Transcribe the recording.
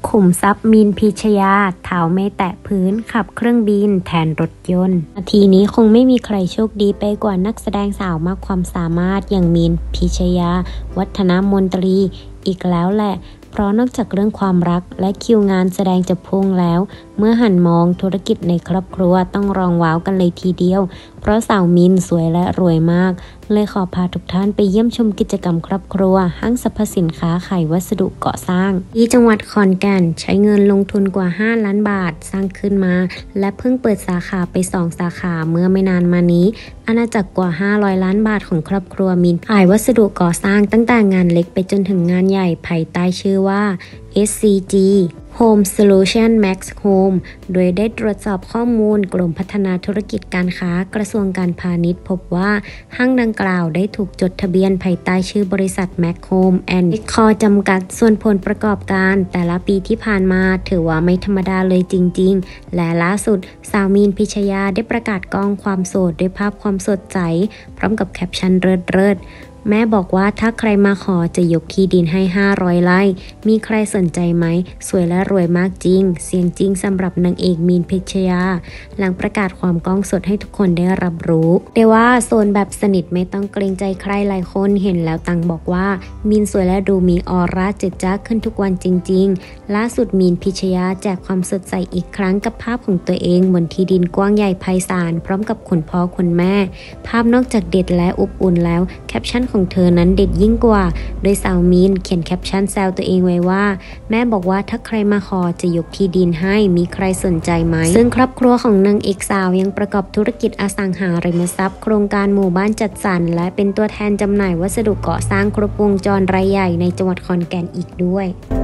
ขุมทรัพย์มีนพิชยาเท้าไม่แตะพื้นขับเครื่องบินแทนรถยนต์นาทีนี้คงไม่มีใครโชคดีไปกว่านักแสดงสาวมากความสามารถอย่างมีนพิชยาวัฒนมนตรีอีกแล้วแหละเพราะนอกจากเรื่องความรักและคิวงานแสดงจะพุ่งแล้วเมื่อหันมองธุรกิจในครอบครัวต้องร้องว้าวกันเลยทีเดียวเพราะสาวมินสวยและรวยมากเลยขอพาทุกท่านไปเยี่ยมชมกิจกรรมครอบครัวห้างสรรพสินค้าขายวัสดุก่อสร้างที่จังหวัดขอนแก่นใช้เงินลงทุนกว่า5 ล้านบาทสร้างขึ้นมาและเพิ่งเปิดสาขาไป2 สาขาเมื่อไม่นานมานี้อาณาจักรกว่า500 ล้านบาทของครอบครัวมินขายวัสดุก่อสร้างตั้งแต่งานเล็กไปจนถึงงานใหญ่ภายใต้ชื่อว่า SCG Home Solution Max Home โดยได้ตรวจสอบข้อมูลกรมพัฒนาธุรกิจการค้ากระทรวงการพาณิชย์พบว่าห้างดังกล่าวได้ถูกจดทะเบียนภายใต้ชื่อบริษัท Max Home and Decor จำกัดส่วนผลประกอบการแต่ละปีที่ผ่านมาถือว่าไม่ธรรมดาเลยจริงๆและล่าสุดสาวมีนพิชยาได้ประกาศกล้องความโสดด้วยภาพความสดใสพร้อมกับแคปชั่นเลิศแม่บอกว่าถ้าใครมาขอจะยกที่ดินให้500 ไร่มีใครสนใจไหมสวยและรวยมากจริงเสียงจริงสำหรับนางเอกมีนพิชยาหลังประกาศความกล้องสดให้ทุกคนได้รับรู้แต่ว่าโซนแบบสนิทไม่ต้องเกรงใจใครหลายคนเห็นแล้วต่างบอกว่ามีนสวยและดูมีออร่าเจิดจ้าขึ้นทุกวันจริงๆล่าสุดมีนพิชยาแจกความสดใสอีกครั้งกับภาพของตัวเองบนที่ดินกว้างใหญ่ไพศาลพร้อมกับคุณพ่อคุณแม่ภาพนอกจากเด็ดและอบอุ่นแล้วแคปชั่นของเธอนั้นเด็ดยิ่งกว่าโดยสาวมีนเขียนแคปชั่นแซวตัวเองไว้ว่าแม่บอกว่าถ้าใครมาขอจะยกที่ดินให้มีใครสนใจไหมซึ่งครอบครัวของนางเอกสาวยังประกอบธุรกิจอสังหาริมทรัพย์โครงการหมู่บ้านจัดสรรและเป็นตัวแทนจำหน่ายวัสดุก่อสร้างครบวงจรรายใหญ่ในจังหวัดขอนแก่นอีกด้วย